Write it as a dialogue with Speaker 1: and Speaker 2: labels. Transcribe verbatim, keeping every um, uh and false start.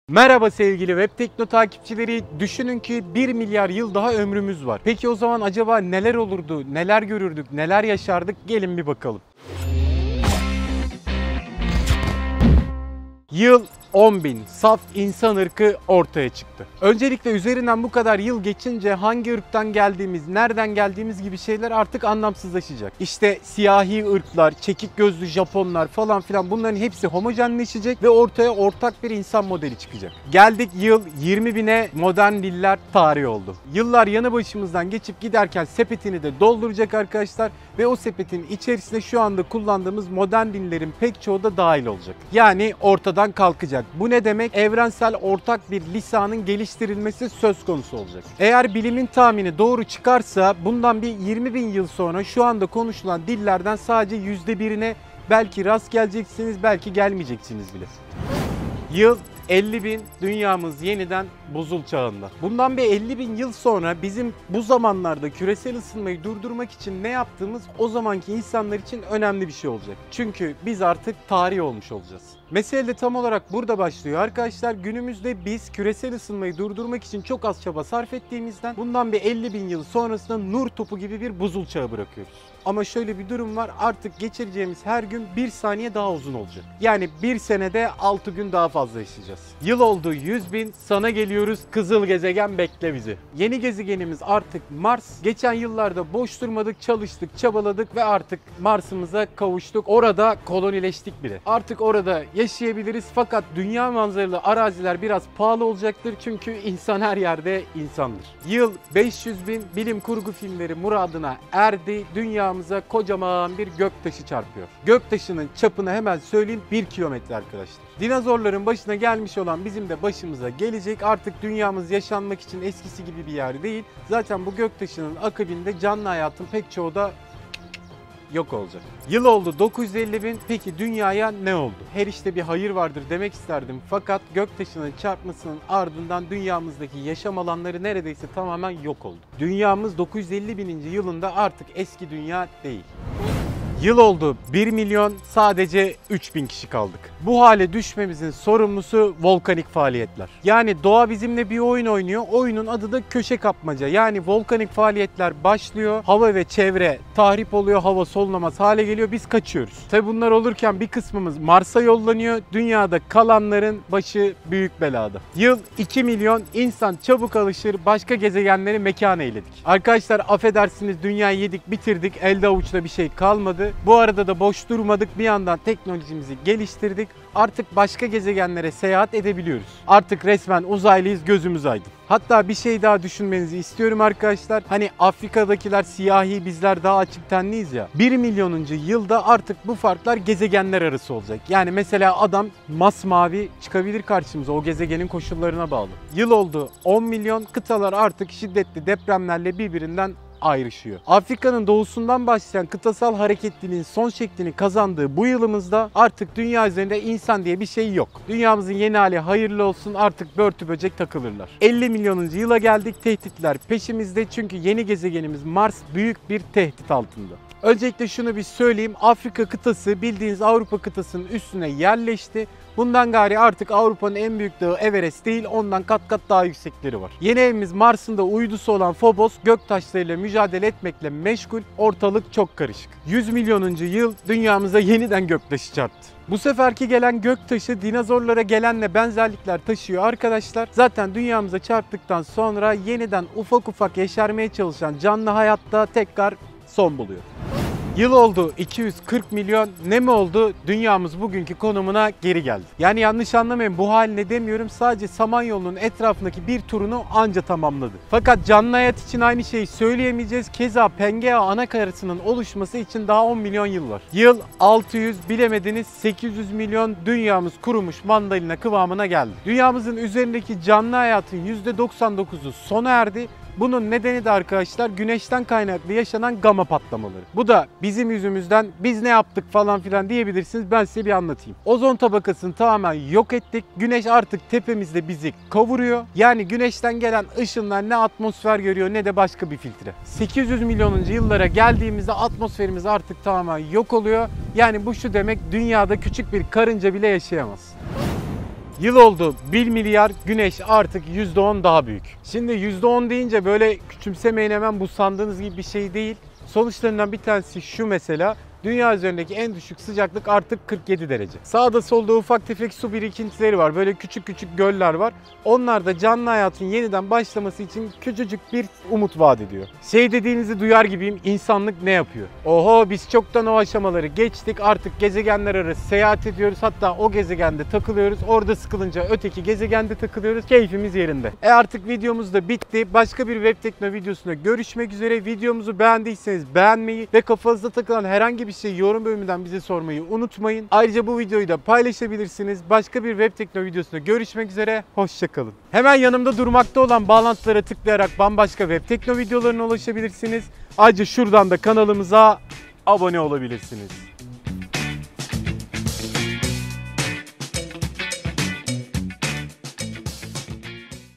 Speaker 1: Merhaba sevgili Web Tekno takipçileri. Düşünün ki bir milyar yıl daha ömrümüz var. Peki o zaman acaba neler olurdu, neler görürdük, neler yaşardık? Gelin bir bakalım. Yıl on bin. Saf insan ırkı ortaya çıktı. Öncelikle üzerinden bu kadar yıl geçince hangi ırktan geldiğimiz, nereden geldiğimiz gibi şeyler artık anlamsızlaşacak. İşte siyahi ırklar, çekik gözlü Japonlar falan filan, bunların hepsi homojenleşecek ve ortaya ortak bir insan modeli çıkacak. Geldik yıl yirmi bine, modern diller tarihi oldu. Yıllar yanı başımızdan geçip giderken sepetini de dolduracak arkadaşlar ve o sepetin içerisine şu anda kullandığımız modern dillerin pek çoğu da dahil olacak. Yani ortadan kalkacak. Bu ne demek? Evrensel ortak bir lisanın geliştirilmesi söz konusu olacak. Eğer bilimin tahmini doğru çıkarsa bundan bir yirmi bin yıl sonra şu anda konuşulan dillerden sadece yüzde birine belki rast geleceksiniz, belki gelmeyeceksiniz bile. Yıl elli bin, dünyamız yeniden buzul çağında. Bundan bir elli bin yıl sonra bizim bu zamanlarda küresel ısınmayı durdurmak için ne yaptığımız o zamanki insanlar için önemli bir şey olacak. Çünkü biz artık tarih olmuş olacağız. Mesele de tam olarak burada başlıyor arkadaşlar. Günümüzde biz küresel ısınmayı durdurmak için çok az çaba sarf ettiğimizden bundan bir elli bin yıl sonrasında nur topu gibi bir buzul çağı bırakıyoruz. Ama şöyle bir durum var, artık geçireceğimiz her gün bir saniye daha uzun olacak. Yani bir senede altı gün daha fazla yaşayacağız. Yıl oldu yüz bin, sana geliyoruz, kızıl gezegen bekle bizi. Yeni gezegenimiz artık Mars. Geçen yıllarda boş durmadık, çalıştık, çabaladık ve artık Mars'ımıza kavuştuk. Orada kolonileştik bile. Artık orada yaşayabiliriz fakat dünya manzaralı araziler biraz pahalı olacaktır çünkü insan her yerde insandır. Yıl beş yüz bin, bilim kurgu filmleri muradına erdi. Dünyamıza kocaman bir göktaşı çarpıyor. Göktaşının çapını hemen söyleyeyim, bir kilometre arkadaşlar. Dinozorların başına gelmiş olan bizim de başımıza gelecek. Artık dünyamız yaşanmak için eskisi gibi bir yer değil. Zaten bu göktaşının akabinde canlı hayatın pek çoğu da yok olacak. Yıl oldu dokuz yüz elli bin. Peki dünyaya ne oldu? Her işte bir hayır vardır demek isterdim. Fakat göktaşının çarpmasının ardından dünyamızdaki yaşam alanları neredeyse tamamen yok oldu. Dünyamız dokuz yüz elli bininci yılında artık eski dünya değil. Yıl oldu bir milyon, sadece üç bin kişi kaldık. Bu hale düşmemizin sorumlusu volkanik faaliyetler. Yani doğa bizimle bir oyun oynuyor. Oyunun adı da köşe kapmaca. Yani volkanik faaliyetler başlıyor. Hava ve çevre tahrip oluyor. Hava solunamaz hale geliyor. Biz kaçıyoruz. Tabi bunlar olurken bir kısmımız Mars'a yollanıyor. Dünyada kalanların başı büyük belada. Yıl iki milyon, insan çabuk alışır. Başka gezegenleri mekan eyledik. Arkadaşlar affedersiniz, dünyayı yedik bitirdik. Elde avuçta bir şey kalmadı. Bu arada da boş durmadık, bir yandan teknolojimizi geliştirdik. Artık başka gezegenlere seyahat edebiliyoruz. Artık resmen uzaylıyız, gözümüz aydın. Hatta bir şey daha düşünmenizi istiyorum arkadaşlar. Hani Afrika'dakiler siyahi, bizler daha açık tenliyiz ya. bir milyonuncu yılda artık bu farklar gezegenler arası olacak. Yani mesela adam masmavi çıkabilir karşımıza, o gezegenin koşullarına bağlı. Yıl oldu on milyon, kıtalar artık şiddetli depremlerle birbirinden ayrışıyor. Afrika'nın doğusundan başlayan kıtasal hareketliliğin son şeklini kazandığı bu yılımızda artık dünya üzerinde insan diye bir şey yok. Dünyamızın yeni hali hayırlı olsun, artık börtü böcek takılırlar. elli milyonuncu yıla geldik, tehditler peşimizde çünkü yeni gezegenimiz Mars büyük bir tehdit altında. Öncelikle şunu bir söyleyeyim, Afrika kıtası bildiğiniz Avrupa kıtasının üstüne yerleşti. Bundan gari artık Avrupa'nın en büyük dağı Everest değil, ondan kat kat daha yüksekleri var. Yeni evimiz Mars'ın da uydusu olan Phobos göktaşlarıyla mücadele etmekle meşgul, ortalık çok karışık. yüz milyonuncu yıl dünyamıza yeniden göktaşı çarptı. Bu seferki gelen göktaşı dinozorlara gelenle benzerlikler taşıyor arkadaşlar. Zaten dünyamıza çarptıktan sonra yeniden ufak ufak yeşermeye çalışan canlı hayatta tekrar son buluyor. Yıl oldu iki yüz kırk milyon, ne mi oldu? Dünyamız bugünkü konumuna geri geldi. Yani yanlış anlamayın, bu haline demiyorum, sadece Samanyolu'nun etrafındaki bir turunu anca tamamladı. Fakat canlı hayat için aynı şeyi söyleyemeyeceğiz. Keza Pangea anakarasının oluşması için daha on milyon yıl var. Yıl altı yüz, bilemediniz sekiz yüz milyon, dünyamız kurumuş mandalina kıvamına geldi. Dünyamızın üzerindeki canlı hayatın yüzde doksan dokuzu sona erdi. Bunun nedeni de arkadaşlar güneşten kaynaklı yaşanan gama patlamaları. Bu da bizim yüzümüzden, biz ne yaptık falan filan diyebilirsiniz. Ben size bir anlatayım. Ozon tabakasını tamamen yok ettik. Güneş artık tepemizde bizi kavuruyor. Yani güneşten gelen ışınlar ne atmosfer görüyor ne de başka bir filtre. sekiz yüz milyonuncu yıllara geldiğimizde atmosferimiz artık tamamen yok oluyor. Yani bu şu demek, dünyada küçük bir karınca bile yaşayamaz. Yıl oldu bir milyar, güneş artık yüzde on daha büyük. Şimdi yüzde on deyince böyle küçümsemeyin hemen, bu sandığınız gibi bir şey değil. Sonuçlarından bir tanesi şu mesela. Dünya üzerindeki en düşük sıcaklık artık kırk yedi derece. Sağda solda ufak tefek su birikintileri var. Böyle küçük küçük göller var. Onlar da canlı hayatın yeniden başlaması için küçücük bir umut vaat ediyor. Şey dediğinizi duyar gibiyim, insanlık ne yapıyor? Oho, biz çoktan o aşamaları geçtik. Artık gezegenler arası seyahat ediyoruz. Hatta o gezegende takılıyoruz. Orada sıkılınca öteki gezegende takılıyoruz. Keyfimiz yerinde. E artık videomuz da bitti. Başka bir Web Tekno videosunda görüşmek üzere. Videomuzu beğendiyseniz beğenmeyi ve kafanızda takılan herhangi bir şey yorum bölümünden bize sormayı unutmayın. Ayrıca bu videoyu da paylaşabilirsiniz. Başka bir Web Tekno videosunda görüşmek üzere. Hoşçakalın. Hemen yanımda durmakta olan bağlantılara tıklayarak bambaşka Web Tekno videolarına ulaşabilirsiniz. Ayrıca şuradan da kanalımıza abone olabilirsiniz.